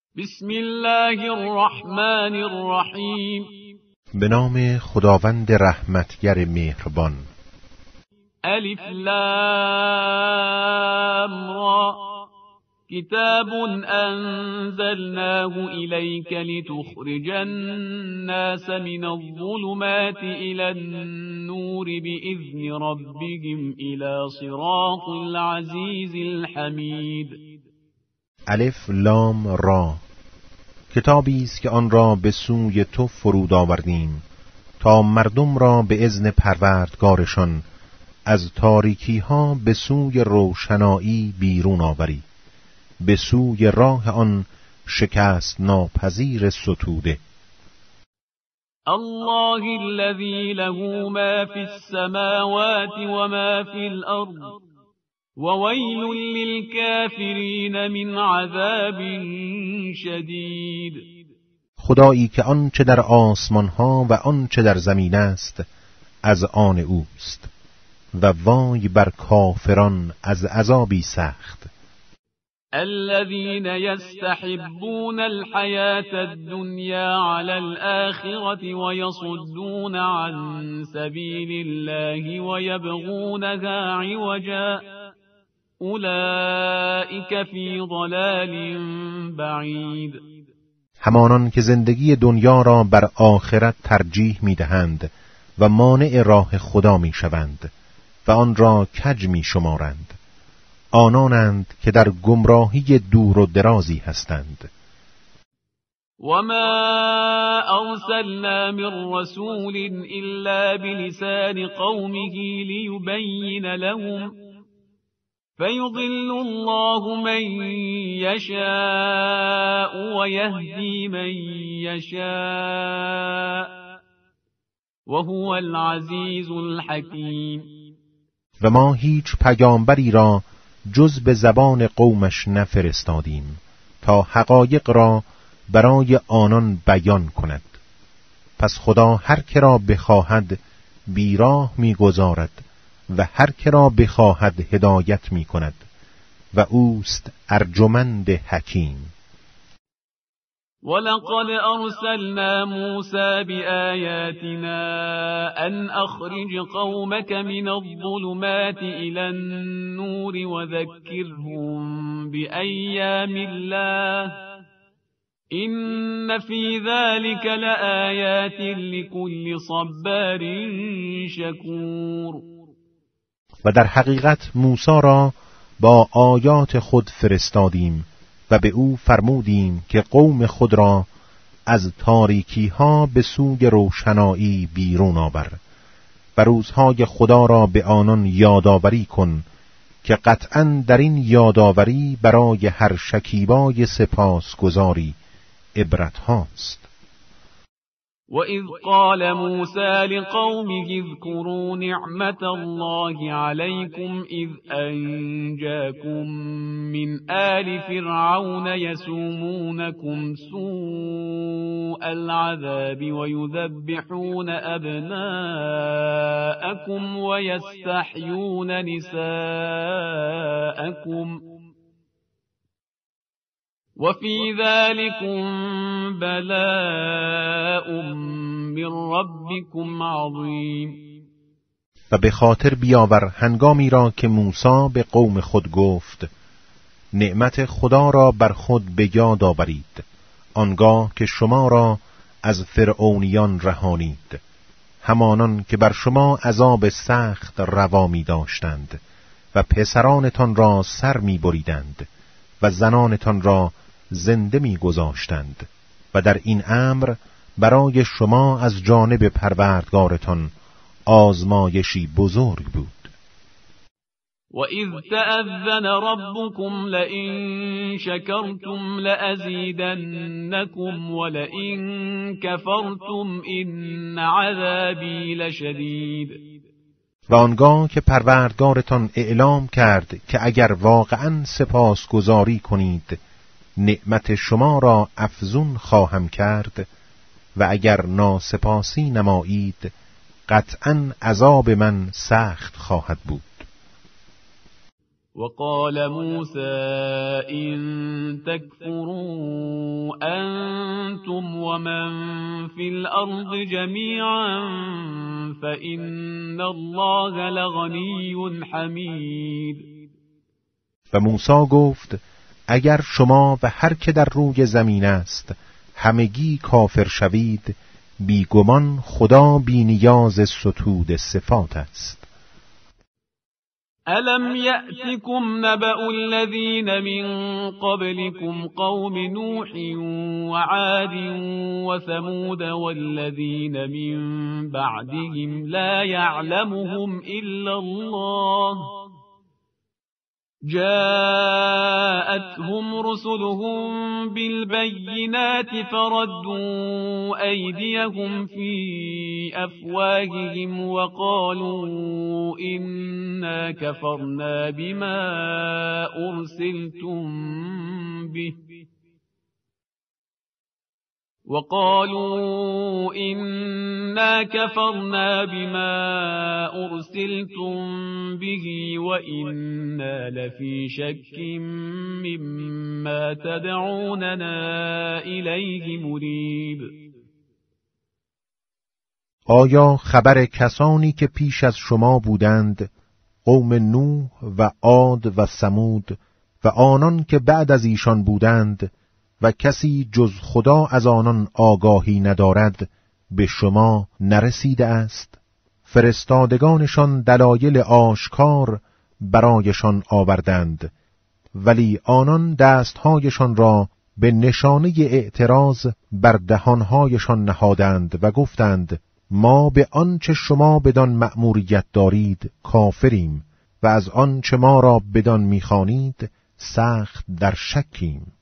بسم الله الرحمن الرحیم. به نام خداوند رحمتگر مهربان. الف لام را. کتاب انزلناه الیک لتخرج الناس من الظلمات الی النور باذن ربهم الی صراط العزیز الحمید. الف لام را. کتابی است که آن را به سوی تو فرود آوردیم تا مردم را به اذن پروردگارشان از تاریکی ها به سوی روشنایی بیرون آوری، به سوی راه آن شکست ناپذیر ستوده. الله الذي له ما في السماوات وما في الأرض وويل للكافرين من عذاب شدید. خدایی که آنچه در آسمان ها و آنچه در زمین است از آن اوست و وای بر کافران از عذابی سخت. الذين يستحبون الحياة الدنيا على الآخرة ويصدون عن سبيل الله ويبغونها عوجا اولئك في ضلال بعید. همانان که زندگی دنیا را بر آخرت ترجیح می‌دهند و مانع راه خدا می‌شوند و آن را کج می‌شمارند، آنانند که در گمراهی دور و درازی هستند. وما أرسلنا من رسول إلا بلسان قومه ليبين لهم فيضل الله من يشاء ويهدي من يشاء وهو العزيز الحكيم. و ما هیچ پیامبری را جز به زبان قومش نفرستادیم تا حقایق را برای آنان بیان کند. پس خدا هر که را بخواهد بیراه می‌گذارد و هر که را بخواهد هدایت می‌کند و اوست ارجمند حکیم. ولقد أرسلنا موسى بآياتنا أن أخرج قومك من الظلمات إلى النور وذكرهم بأيام الله إن في ذلك لآيات لكل صبار شكور. و در حقیقت موسی را با آیات خود فرستادیم و به او فرمودیم که قوم خود را از تاریکی ها به سوی روشنایی بیرون آور و روزهای خدا را به آنان یادآوری کن که قطعاً در این یادآوری برای هر شکیبای سپاسگزاری عبرت هاست. وَإِذْ قَالَ مُوسَى لِقَوْمِهِ اذْكُرُوا نِعْمَةَ اللَّهِ عَلَيْكُمْ إِذْ أَنْجَاكُمْ مِنْ آلِ فِرْعَوْنَ يَسُومُونَكُمْ سُوءَ الْعَذَابِ وَيُذَبِّحُونَ أَبْنَاءَكُمْ وَيَسْتَحْيُونَ نِسَاءَكُمْ وفي ذلكم بلاء من ربكم عظیم. و به خاطر بیاور هنگامی را که موسی به قوم خود گفت نعمت خدا را بر خود به یاد آورید آنگاه که شما را از فرعونیان رهانید، همانان که بر شما عذاب سخت روا می داشتند و پسرانتان را سر می بریدند و زنانتان را زنده می گذاشتند و در این امر برای شما از جانب پروردگارتان آزمایشی بزرگ بود. وَإِذْ تَأَذَّنَ رَبُّكُمْ لَئِن شَكَرْتُمْ لَأَزِيدَنَّكُمْ وَلَئِن كَفَرْتُمْ إِنَّ عَذَابِي لَشَدِيدٌ. و آنگاه که پروردگارتان اعلام کرد که اگر واقعاً سپاسگزاری کنید نعمت شما را افزون خواهم کرد و اگر ناسپاسی نمایید قطعاً عذاب من سخت خواهد بود. وقال موسى إن تكفروا أنتم ومن في الأرض جميعا فإن الله لغنی حمید. و موسی گفت اگر شما و هر که در روی زمین است همگی کافر شوید، بیگمان خدا بی نیاز ستود صفات است. ألم يأتكم نبأ الذين من قبلكم قوم نوح وعاد وثمود والذين من بعدهم لا يعلمهم إلا الله جاءتهم رسلهم بالبينات فردوا أيديهم في أفواههم وقالوا إنا كفرنا بما أرسلتم به وإنا لفي شك مما تدعوننا إليه مريب. آیا خبر کسانی که پیش از شما بودند، قوم نوح و عاد و ثمود و آنان که بعد از ایشان بودند و کسی جز خدا از آنان آگاهی ندارد، به شما نرسیده است؟ فرستادگانشان دلایل آشکار برایشان آوردند، ولی آنان دستهایشان را به نشانه اعتراض بر دهانهایشان نهادند و گفتند ما به آنچه شما بدان مأموریت دارید کافریم و از آنچه ما را بدان می‌خوانید سخت در شکیم.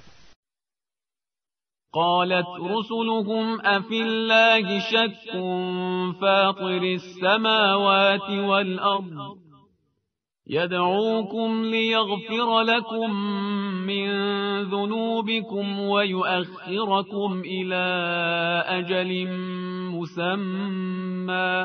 قالت رسلهم أفي الله شك فاطر السماوات والأرض يدعوكم ليغفر لكم من ذنوبكم ويؤخركم إلى أجل مسمى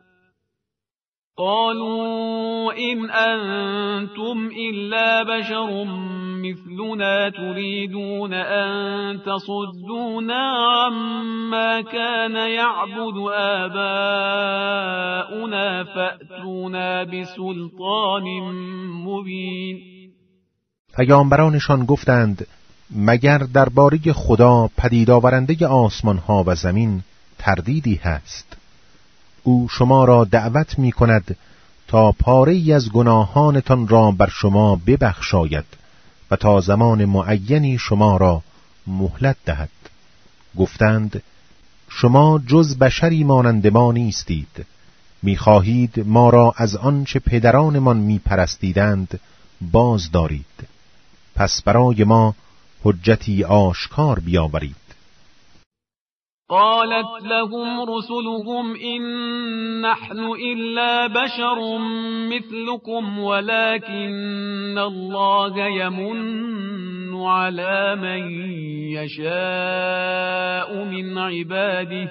قالوا إن أنتم إلا بشر مثلنا تريدون أن تصدونا عما كان يعبد آباؤنا فأتونا بسلطان مبين. پیامبرانشان گفتند مگر درباره خدا پدید آورنده آسمان ها و زمین تردیدی هست؟ او شما را دعوت می کند تا پاره‌ای از گناهانتان را بر شما ببخشاید و تا زمان معینی شما را مهلت دهد. گفتند شما جز بشری مانند ما نیستید، می‌خواهید ما را از آنچه پدرانمان می‌پرستیدند باز دارید، پس برای ما حجتی آشکار بیاورید. قالت لهم رسلهم إن نحن إلا بشر مثلكم ولكن الله يمن على من يشاء من عباده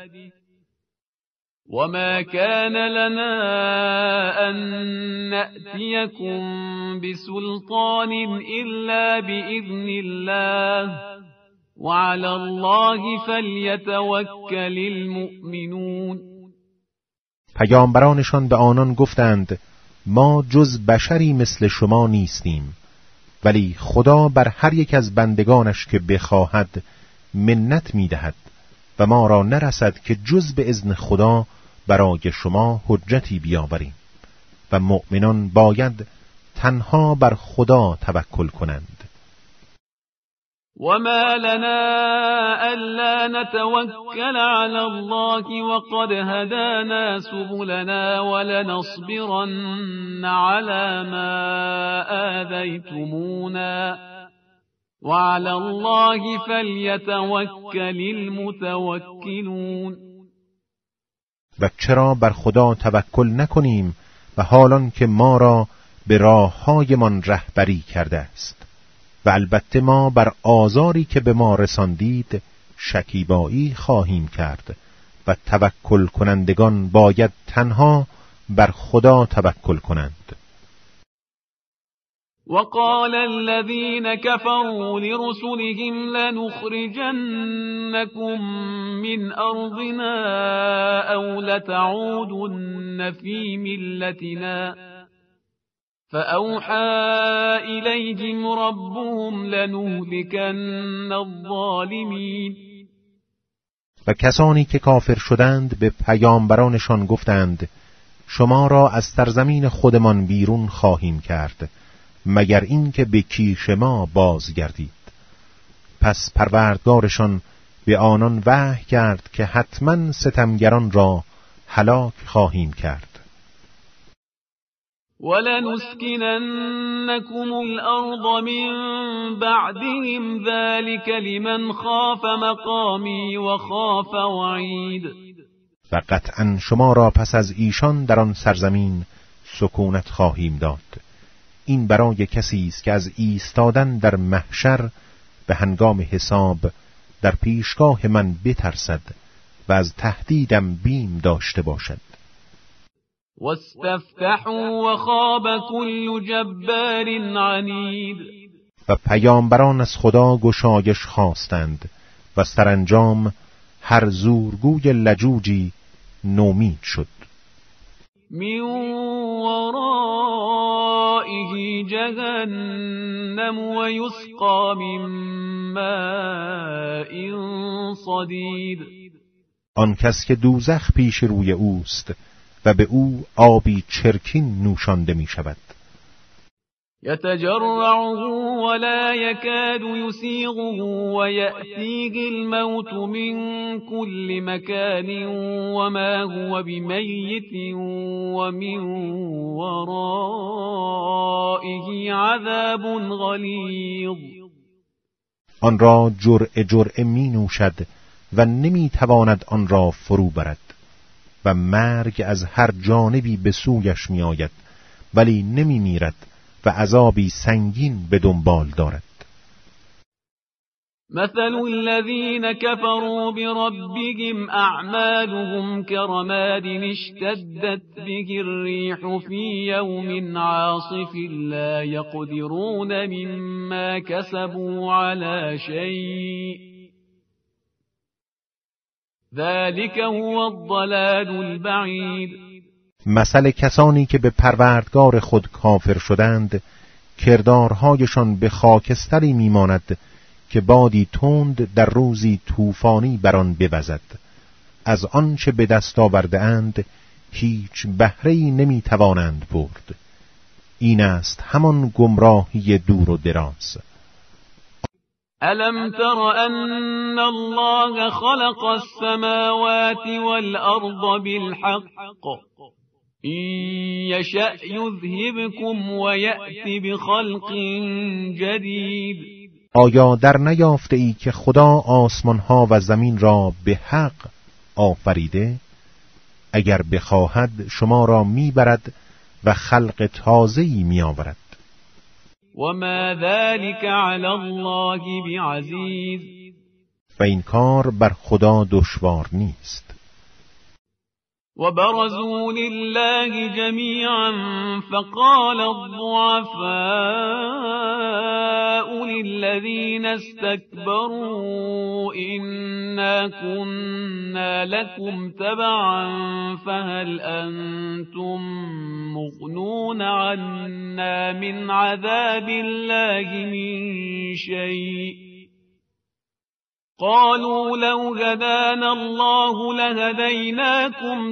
وما كان لنا أن نأتيكم بسلطان إلا بإذن الله وعلى الله فلیتوکل المؤمنون. پیامبرانشان به آنان گفتند ما جز بشری مثل شما نیستیم، ولی خدا بر هر یک از بندگانش که بخواهد منت می‌دهد و ما را نرسد که جز به اذن خدا برای شما حجتی بیاوریم و مؤمنان باید تنها بر خدا توکل کنند. وما لنا ألا نتوكل على الله وقد هدانا سبلنا ولنصبرن على ما آذيتمونا وعلى الله فليتوكل المتوكلون. و چرا بر خدا توکل نکنیم و حالان که ما را به راه‌هایمان رهبری کرده است؟ و البته ما بر آزاری که به ما رساندید شکیبایی خواهیم کرد و توکل کنندگان باید تنها بر خدا توکل کنند. وقال الذين كفروا لرسلهم لنخرجنكم من أرضنا أو لتعودن في ملتنا فأوحى إليهم ربهم لنهلكن الظالمین. و کسانی که کافر شدند به پیامبرانشان گفتند شما را از سرزمین خودمان بیرون خواهیم کرد مگر این که به کیش ما بازگردید. پس پروردگارشان به آنان وحی کرد که حتما ستمگران را هلاک خواهیم کرد. وَلَنُسْكِنَنَّكُمُ الْأَرْضَ مِنْ بَعْدِهِمْ ذَلِكَ لِمَنْ خَافَ مَقَامِي وَخَافَ وَعِیدِ. و قطعا شما را پس از ایشان در آن سرزمین سکونت خواهیم داد. این برای کسی است که از ایستادن در محشر به هنگام حساب در پیشگاه من بترسد و از تهدیدم بیم داشته باشد. واستفتحوا وخاب كل جبار عنید. و پیامبران از خدا گشایش خواستند و سرانجام هر زورگوی لجوجی نومید شد. من ورائه جهنم و یسقا من ماء صدید. آن کس که دوزخ پیش روی اوست و به او آبی چرکین نوشانده می شود. يتجرعه ولا يكاد يسيغه ويأتيه الموت من كل مكان وما هو بميت ومن ورائه عذاب غلیظ. آن را جرعه می نوشد و نمی تواند آن را فرو برد و مرگ از هر جانبی به سویش می آید ولی نمی میرد و عذابی سنگین به دنبال دارد. مثل الذين كفروا بربهم أعمالهم كرماد اشتدت به الريح في يوم عاصف لا يقدرون مما كسبوا على شيء ذلك هو الضلال البعید. مثل کسانی که به پروردگار خود کافر شدند کردارهایشان به خاکستری میماند که بادی تند در روزی طوفانی بر آن بوزد. از آنچه به دست آورده اند هیچ بهره‌ای نمیتوانند برد. این است همان گمراهی دور و دراز. ألم تر أن الله خلق السماوات والأرض بالحق إن يشأ يذهبكم ويأتي بخلق جديد. آیا در نیافته ای که خدا آسمانها و زمین را به حق آفریده؟ اگر بخواهد شما را میبرد و خلق تازه‌ای میآورد. وما ذلك على الله بعزیز. و این کار بر خدا دشوار نیست. وبرزوا لله جميعا فقال الضعفاء للذين استكبروا إنا كنا لكم تبعا فهل أنتم مغنون عنا من عذاب الله من شيء قالوا لو هدانا الله لهديناكم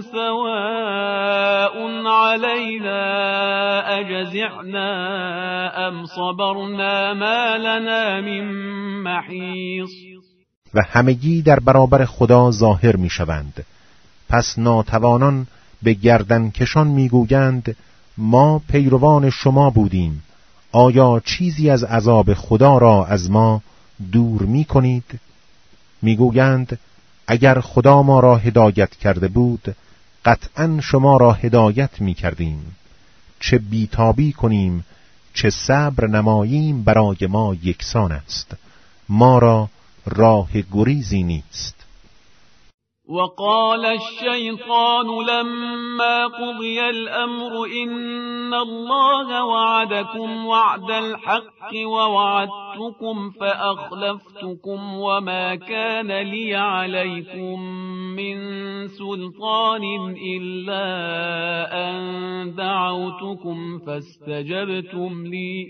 سواء علينا أجزعنا أم صبرنا ما لنا من محیص. و همگی در برابر خدا ظاهر می شوند. پس ناتوانان به گردن کشان می گویند ما پیروان شما بودیم، آیا چیزی از عذاب خدا را از ما دور می کنید؟ میگویند اگر خدا ما را هدایت کرده بود قطعاً شما را هدایت میکردیم. چه بیتابی کنیم چه صبر نماییم برای ما یکسان است، ما را راه گریزی نیست. وقال الشيطان لما قضي الأمر إن الله وعدكم وعد الحق ووعدتكم فأخلفتكم وما كان لي عليكم من سلطان إلا أن دعوتكم فاستجبتم لي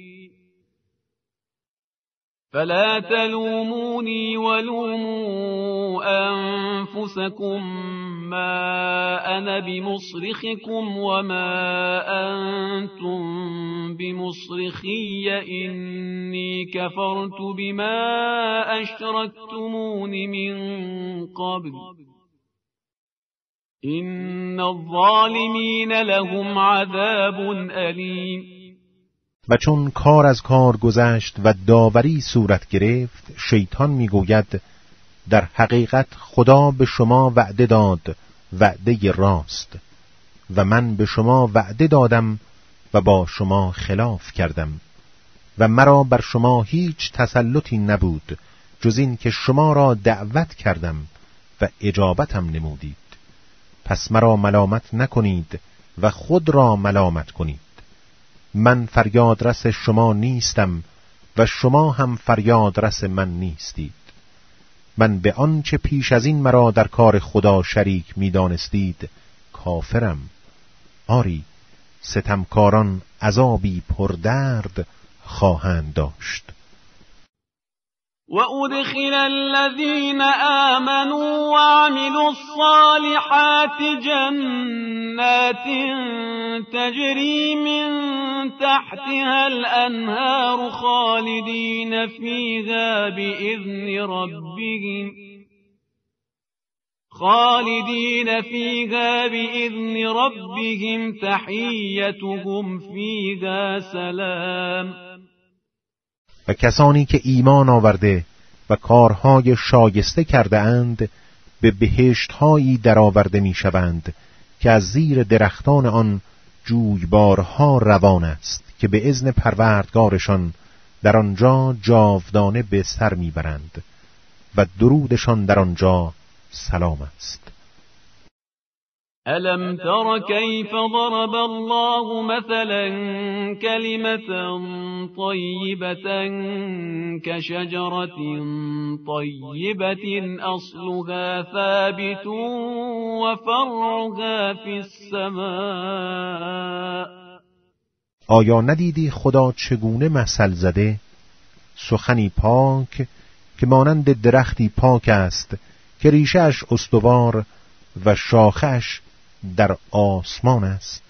فلا تلوموني ولوموا أنفسكم ما أنا بمصرخكم وما أنتم بمصرخي إني كفرت بما أشركتمون من قبل إن الظالمين لهم عذاب أليم. و چون کار از کار گذشت و داوری صورت گرفت، شیطان میگوید در حقیقت خدا به شما وعده داد، وعده راست، و من به شما وعده دادم و با شما خلاف کردم و مرا بر شما هیچ تسلطی نبود جز این که شما را دعوت کردم و اجابتم نمودید. پس مرا ملامت نکنید و خود را ملامت کنید. من فریادرس شما نیستم و شما هم فریادرس من نیستید. من به آنچه پیش از این مرا در کار خدا شریک می دانستید کافرم. آری، ستمکاران عذابی پردرد خواهند داشت. وأدخل الذين آمنوا وعملوا الصالحات جنات تجري من تحتها الأنهار خالدين فيها بإذن ربهم تحيتهم فيها سلام. و کسانی که ایمان آورده و کارهای شایسته کرده اند به بهشت‌هایی درآورده می‌شوند که از زیر درختان آن جویبارها روان است که به اذن پروردگارشان در آنجا جاودانه به سر میبرند و درودشان در آنجا سلام است. ألم تر كيف ضرب الله مثلا كلمة طيبة كشجرة طيبة أصلها ثابت وفرعها في السماء. آیا ندیدی خدا چگونه مثل زده؟ سخنی پاک که مانند درختی پاک است که ریشه‌اش استوار و شاخه‌اش در آسمان است.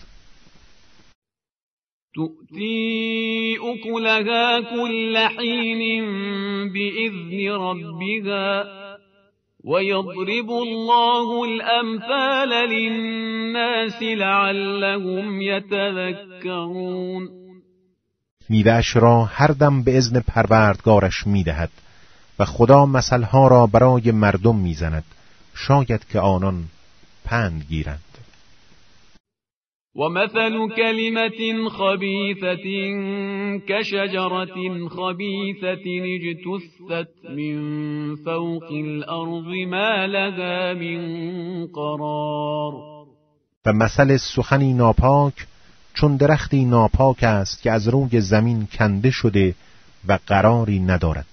تؤتی اکلها کل حین بإذن ربها ويضرب الله الأمثال للناس لعلهم يتذكرون. میوه‌اش را هر دم به اذن پروردگارش میدهد و خدا مثلها را برای مردم میزند شاید که آنان پند گیرند. ومثل كلمة خبيثة كشجرة خبيثة اجتثت من فوق الأرض ما لها من قرار. و مثل سخنی ناپاک چون درختی ناپاک است که از روی زمین کنده شده و قراری ندارد.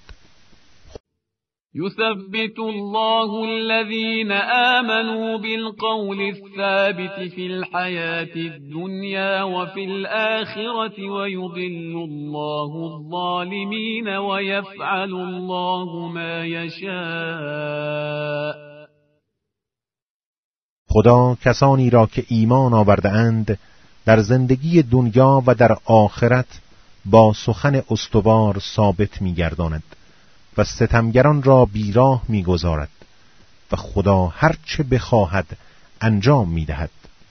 يثبت الله الذين آمنوا بالقول الثابت في الحياة الدنيا وفي الآخرة ويضل الله الظالمين ويفعل الله ما يشاء. خدا کسانی را که ایمان آورده اند در زندگی دنیا و در آخرت با سخن استوار ثابت می‌گرداند و ستمگران را بیراه می‌گذارد و خدا هر چه بخواهد انجام می‌دهد.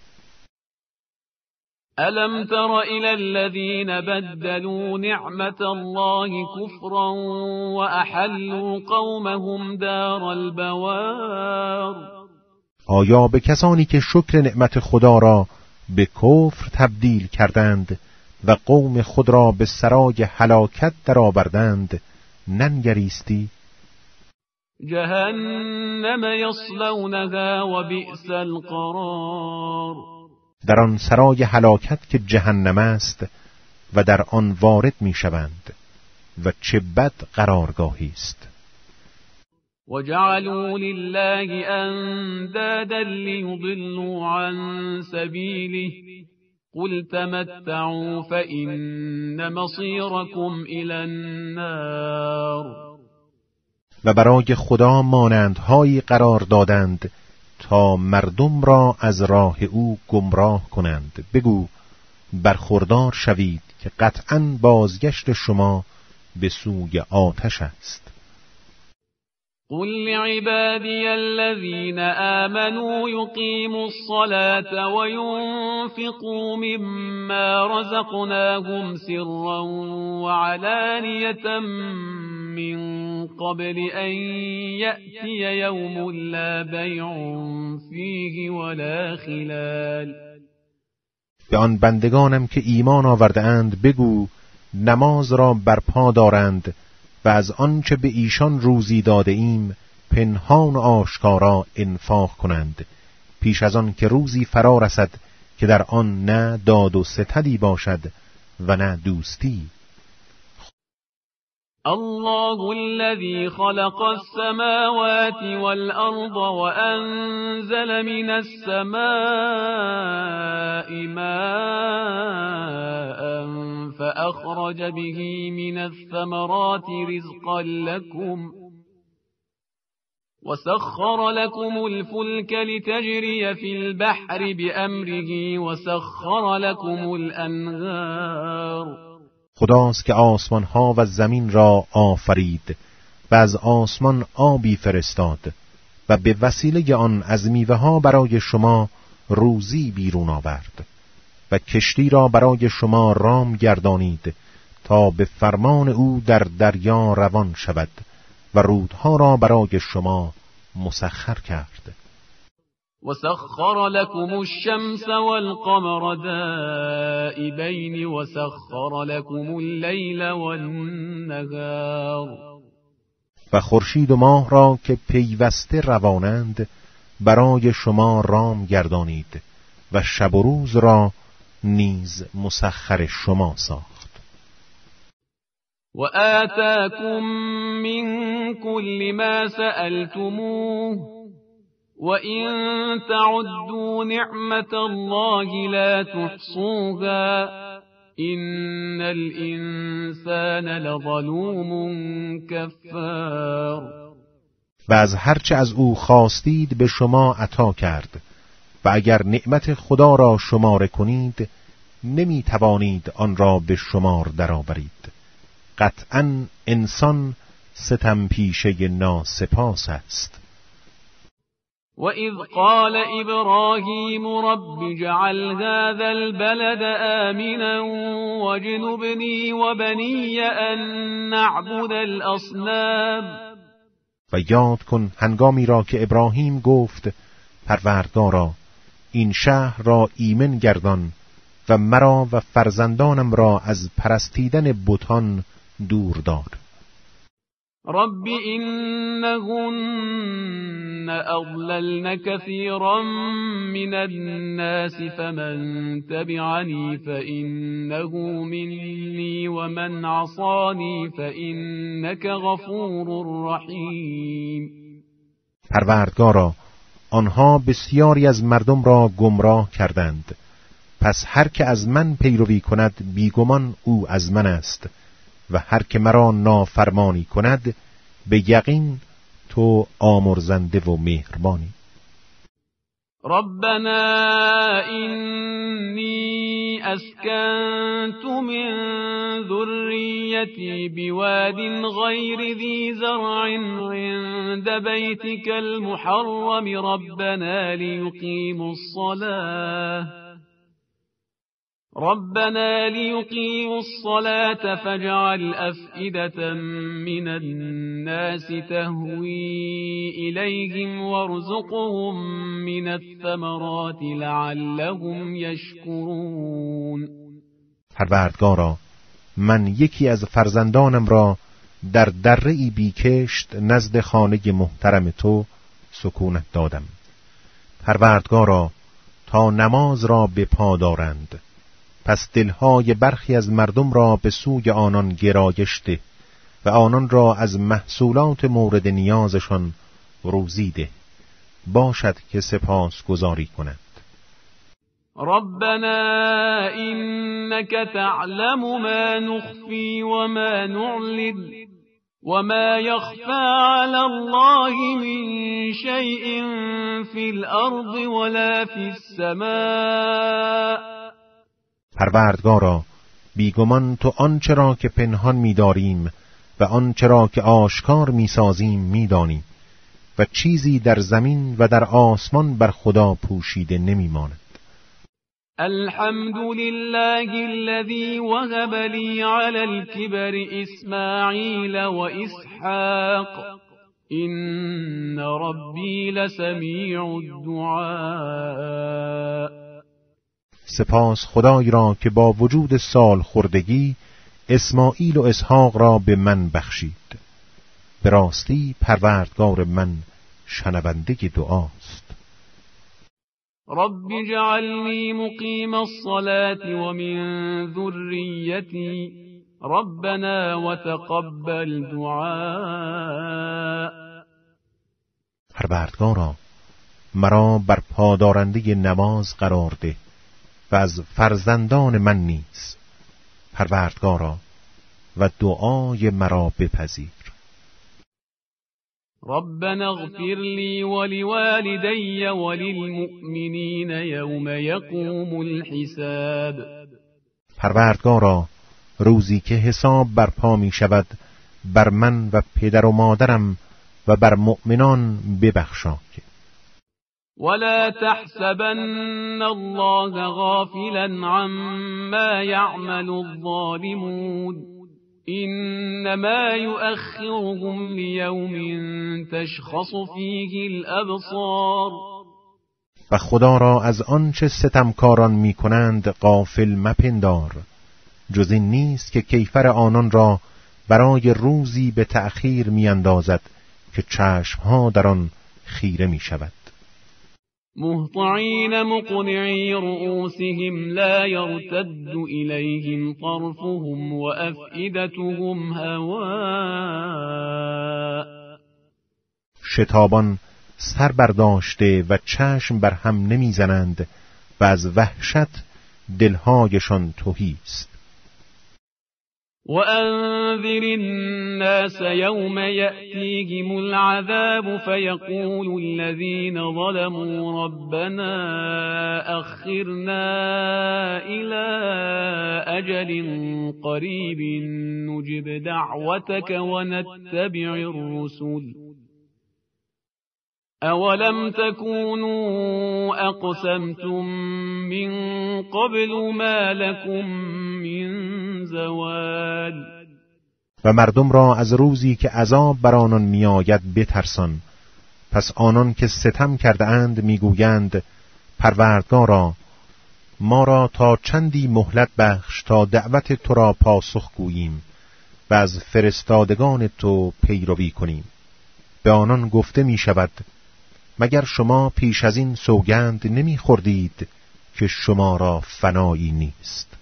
ألم تر إلى الذين بدلوا نعمة الله كفرا وأحلوا قومهم دار البوار. آیا به کسانی که شکر نعمت خدا را به کفر تبدیل کردند و قوم خود را به سرای هلاکت درآوردند ننگریستی؟ جهنم یصلونها و بئس القرار. در آن سرای هلاکت که جهنم است و در آن وارد میشوند و چه بد قرارگاهی است. وجعلوا لله اندادا ليضلوا عن سبيله قل تمتعوا فإن مصيركم إلى النار. و برای خدا مانندهایی قرار دادند تا مردم را از راه او گمراه کنند. بگو برخوردار شوید که قطعاً بازگشت شما به سوی آتش است. قل لعبادي الذين آمنوا يقيموا الصلاة وينفقوا مما رزقناهم سرا وعلانية من قبل أن يأتي يوم لا بيع فيه ولا خلال. به آن بندگانم که ایمان آورده اند بگو نماز را برپا دارند و از آنچه به ایشان روزی داده ایم پنهان و آشکارا انفاق کنند پیش از آن که روزی فرا رسد که در آن نه داد و ستدی باشد و نه دوستی. الله الذي خلق السماوات والأرض وأنزل من السماء ماء فأخرج به من الثمرات رزقا لكم وسخر لكم الفلك لتجري في البحر بأمره وسخر لكم الأنهار. خداست که آسمان ها و زمین را آفرید و از آسمان آبی فرستاد و به وسیله آن از میوه ها برای شما روزی بیرون آورد و کشتی را برای شما رام گردانید تا به فرمان او در دریا روان شود و رودها را برای شما مسخر کرد. وسخر لكم الشمس والقمر دائبين وسخر لكم الليل والنهار. و خورشید و ماه را که پیوسته روانند برای شما رام گردانید و شب و روز را نیز مسخر شما ساخت. و آتاكم من كل ما سألتموه وَإِن تَعُدُّوا نِعْمَةَ اللَّهِ لَا تُحْصُوهَا إِنَّ الْإِنسَانَ لَظَلُومٌ كَفَّارٌ. و از هرچه از او خواستید به شما عطا کرد و اگر نعمت خدا را شماره کنید نمی توانید آن را به شمار درآورید. قطعاً انسان ستم پیشه ناسپاس است. وَإِذْ قَالَ إِبْرَاهِيمُ رَبِّ اجْعَلْ هَذَا الْبَلَدَ آمِنًا وَاجْنُبْنِي وَبَنِيَّ أَن نَّعْبُدَ الْأَصْنَامَ. و یاد کن هنگامی را که ابراهیم گفت پروردگارا این شهر را ایمن گردان و مرا و فرزندانم را از پرستیدن بتان دور دار. رب إنهن أضللن كثيرا من الناس فمن تبعني فإنه مني ومن عصاني فإنك غفور رحيم. پروردگارا آنها بسیاری از مردم را گمراه کردند پس هر که از من پیروی کند بیگمان او از من است و هر که مرا نافرمانی کند به یقین تو آمرزنده و مهربانی. ربنا إني أسكنت من ذريتي بواد غير ذي زرع عند بيتك المحرم ربنا ليقيموا الصلاة فاجعل أفئدة من الناس تهوي إليهم وارزقهم من الثمرات لعلهم يشكرون. پروردگارا من یکی از فرزندانم را در دره‌ای بیکشت نزد خانه محترم تو سکونت دادم. پروردگارا تا نماز را به پا دارند، پس دلهای برخی از مردم را به سوی آنان گرایش ده و آنان را از محصولات مورد نیازشان روزی ده، باشد که سپاس گزاری کنند. ربنا إنك تعلم ما نخفي وما نعلن وما يخفى على الله من شيء في الأرض ولا في السماء. پروردگارا بیگمان تو آنچه را که پنهان می‌داریم و آنچه را که آشکار می‌سازیم می‌دانی و چیزی در زمین و در آسمان بر خدا پوشیده نمی‌ماند. الحمد لله الذي وهب لي على الكبر إسماعيل وإسحاق إن ربي لسميع الدعاء. سپاس خدای را که با وجود سال خوردگی اسماعیل و اسحاق را به من بخشید. به راستی پروردگار من شنونده دعاست. رب اجعلني مقيم الصلاة ومن ذريتي ربنا وتقبل دعاء. پروردگارا مرا بر پادارنده نماز قرار ده و از فرزندان من نیز، پروردگارا و دعای مرا بپذیر. ربنا اغفر لي ولوالدي وللمؤمنين يوم يقوم الحساب. پروردگارا روزی که حساب برپا می شود بر من و پدر و مادرم و بر مؤمنان ببخشا. ولا تحسبن الله غافلا عما يعمل الظالمون إنما يؤخرهم ليوم تشخص فيه الأبصار. و خدا را از آنچه ستمکاران می کنند غافل مپندار، جز این نیست که کیفر آنان را برای روزی به تأخیر می اندازد که چشمها در آن خیره می شود. مهطعين مقنعي رؤوسهم لا يرتد إليهم طرفهم وأفئدتهم هواء. شتابان سر برداشته و چشم بر هم نمیزنند و از وحشت دلهایشان تهی است. وأنذر الناس يوم يأتيهم العذاب فيقول الذين ظلموا ربنا أخرنا إلى أجل قريب نجب دعوتك ونتبع الرسل أولم تكونوا أقسمتم من قبل ما لكم من زوال. و مردم را از روزی که عذاب بر آنان میآید بترسان. پس آنان که ستم کرده اند میگویند پروردگارا ما را تا چندی مهلت بخش تا دعوت تو را پاسخ گوییم و از فرستادگان تو پیروی کنیم. به آنان گفته می شود مگر شما پیش از این سوگند نمی خوردید که شما را فنایی نیست.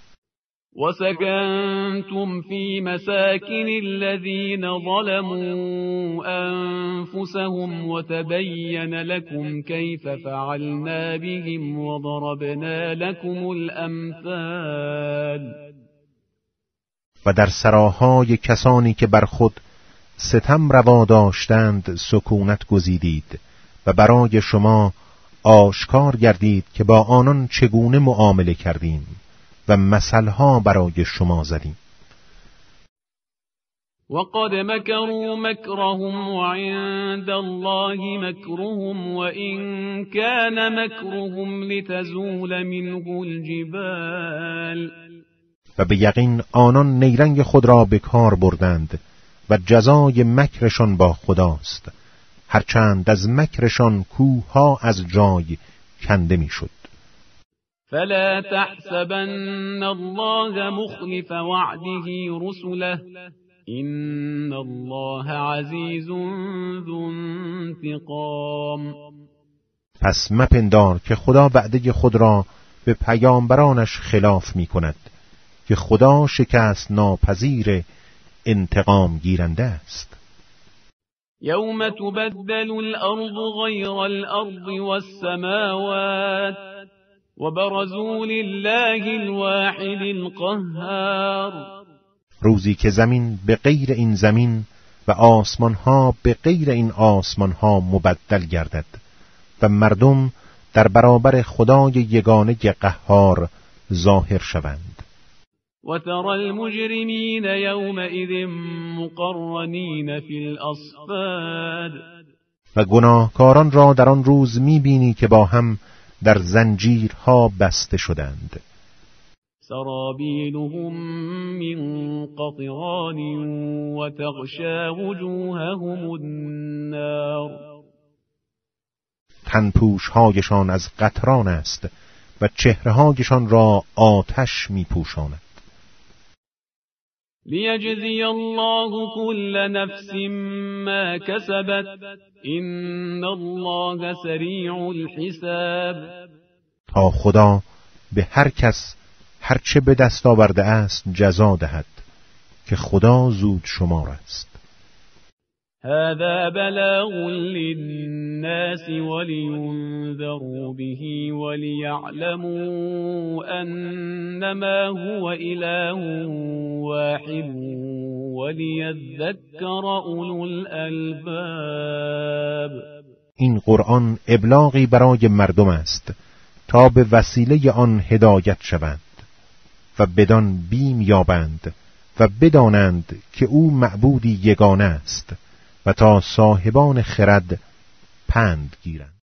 وسكنتم في مساكن الذين ظلموا أنفسهم وتبين لكم كيف فعلنا بهم وضربنا لكم الأمثال. و در سراهای کسانی که بر خود ستم روا داشتند سکونت گزیدید و برای شما آشکار گردید که با آنان چگونه معامله کردیم و مثلها برای شما زدیم. وقد مكروا مكرهم وعند الله مكرهم وإن كان مكرهم لتزول منه الجبال. و به یقین آنان نیرنگ خود را به کار بردند و جزای مکرشان با خداست، هرچند از مکرشان کوه‌ها از جای کنده میشد. فلا تحسبن الله مخلف وعده رسله این الله عزیز ذو انتقام. پس مپندار که خدا وعده خود را به پیامبرانش خلاف می کند که خدا شکست ناپذیر انتقام گیرنده است. یوم تبدل الارض غیر الارض والسماوات وبرزوا لله الواحد القهار. روزی که زمین به غیر این زمین و آسمان ها به غیر این آسمان ها مبدل گردد و مردم در برابر خدای یگانه قهار ظاهر شوند. و ترى المجرمین یومئذ مقرنین فی الاصفاد. و گناهکاران را در آن روز می‌بینی که با هم در زنجیرها بسته شدند. سرابیلهم من قطران و تغشا وجوههم النار. تنپوش‌هایشان از قطران است و چهره‌هایشان را آتش می‌پوشاند. لیجزی الله كل نفس ما کسبت ان الله سریع الحساب. تا خدا به هر کس هر چه به دست آورده است جزا دهد که خدا زود شمار است. هذا بلاغ للناس ولينذروا به وليعلموا أنما هو إله واحد وليذكر أولو الألباب. این قرآن ابلاغی برای مردم است تا به وسیله آن هدایت شوند و بدان بیم یابند و بدانند که او معبودی یگانه است و تا صاحبان خرد پند گیرند.